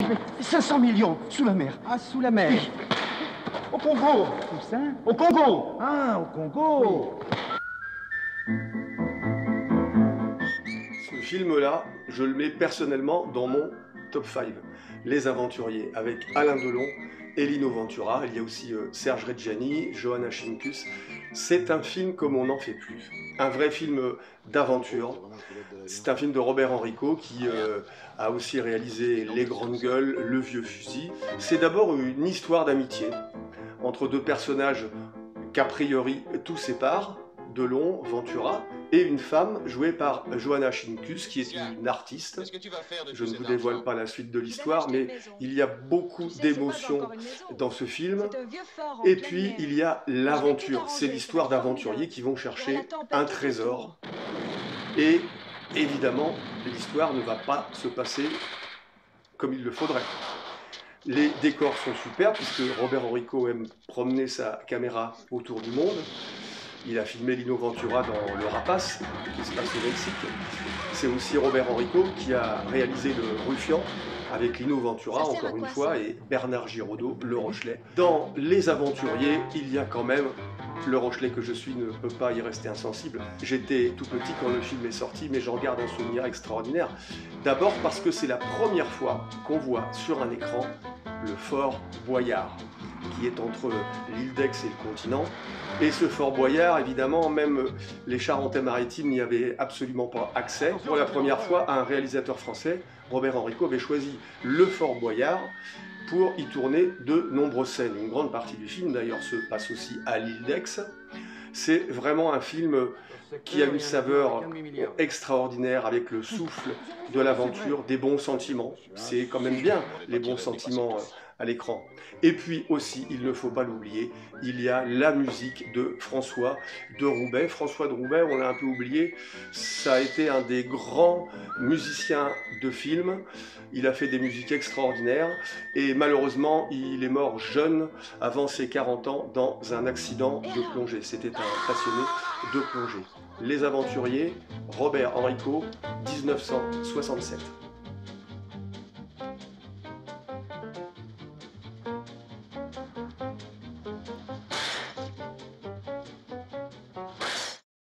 500 millions, sous la mer. Ah, sous la mer. Oui. Au Congo. Où ça? Au Congo. Ah, au Congo. Ce film-là, je le mets personnellement dans mon top 5. Les Aventuriers, avec Alain Delon et Lino Ventura. Il y a aussi Serge Reggiani, Johanna Schimkus. C'est un film comme on n'en fait plus. Un vrai film d'aventure. C'est un film de Robert Enrico qui a aussi réalisé Les Grandes Gueules, Le Vieux Fusil. C'est d'abord une histoire d'amitié entre deux personnages qu'a priori tout sépare, Delon, Ventura, et une femme jouée par Johanna Schimkus, qui est une artiste. Je ne vous dévoile pas la suite de l'histoire, mais il y a beaucoup d'émotions dans ce film. Et puis, il y a l'aventure. C'est l'histoire d'aventuriers qui vont chercher un trésor. Et évidemment, l'histoire ne va pas se passer comme il le faudrait. Les décors sont superbes, puisque Robert Enrico aime promener sa caméra autour du monde. Il a filmé Lino Ventura dans Le Rapace, qui se passe au Mexique. C'est aussi Robert Enrico qui a réalisé Le Ruffian, avec Lino Ventura, encore une fois, et Bernard Giraudot, Le Rochelet. Dans Les Aventuriers, il y a quand même le Rochelet que je suis ne peut pas y rester insensible. J'étais tout petit quand le film est sorti, mais j'en garde un souvenir extraordinaire. D'abord parce que c'est la première fois qu'on voit sur un écran le fort Boyard, qui est entre l'île d'Aix et le continent. Et ce fort Boyard, évidemment, même les Charentais-Maritimes n'y avaient absolument pas accès. Pour la première fois, un réalisateur français, Robert Enrico, avait choisi le fort Boyard pour y tourner de nombreuses scènes. Une grande partie du film, d'ailleurs, se passe aussi à l'île d'Aix. C'est vraiment un film qui a une saveur extraordinaire, avec le souffle de l'aventure, des bons sentiments. C'est quand même bien, les bons sentiments à l'écran. Et puis aussi, il ne faut pas l'oublier, il y a la musique de François de Roubaix. François de Roubaix, on l'a un peu oublié, ça a été un des grands musiciens de film. Il a fait des musiques extraordinaires et malheureusement, il est mort jeune, avant ses 40 ans, dans un accident de plongée. C'était un passionné de plongée. Les Aventuriers, Robert Enrico, 1967.